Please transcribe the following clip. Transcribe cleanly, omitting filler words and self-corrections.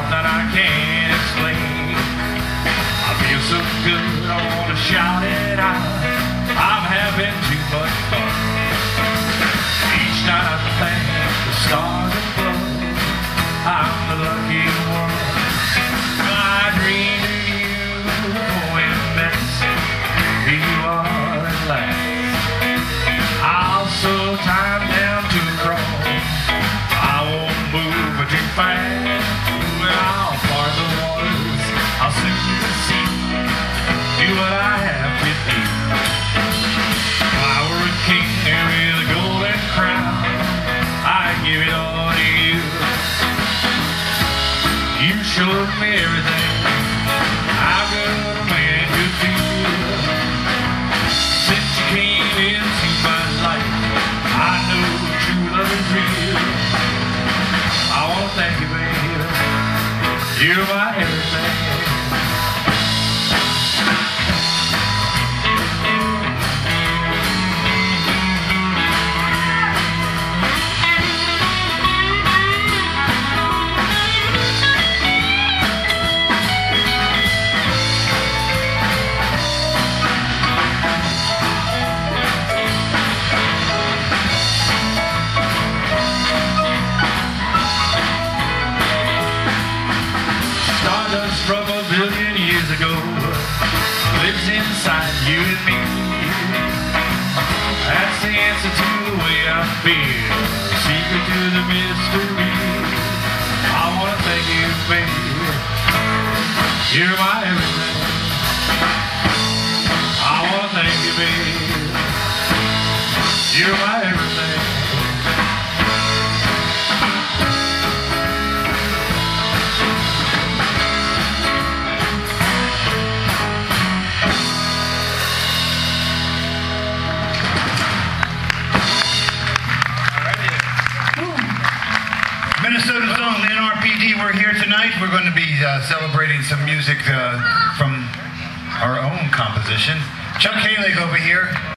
that I can't explain. I feel so good, I want to shout it out. I'm having too much fun. Each night I thank the stars above. I'm the lucky one. I dreamed of you when that's who you are at last. I'll slow time down to a crawl. I won't move but too fast. When I'll part the waters, I'll soothe the sea. Do what I have to do. If I were a king with a golden crown, I'd give it all to you. You showed me everything how good a man could feel. Since you came into my life, I know true love is real. I want to thank you, baby. You're my everything. From a billion years ago lives inside you and me. That's the answer to the way I feel, secret to the mystery. I want to thank you, baby. You're my everything. I want to thank you, baby. You're my everything. Minnesota's own NRPD, we're here tonight. We're going to be celebrating some music from our own composition. Chuck Haelig over here.